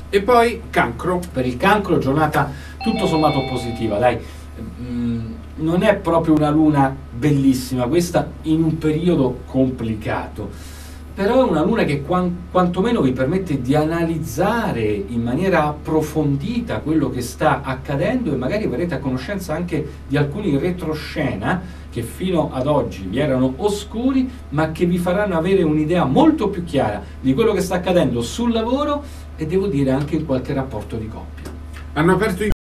E poi Cancro. Per il Cancro giornata tutto sommato positiva, dai. Non è proprio una luna bellissima questa in un periodo complicato, però è una luna che quantomeno vi permette di analizzare in maniera approfondita quello che sta accadendo e magari verrete a conoscenza anche di alcuni retroscena che fino ad oggi vi erano oscuri, ma che vi faranno avere un'idea molto più chiara di quello che sta accadendo sul lavoro e devo dire anche in qualche rapporto di coppia. Hanno aperto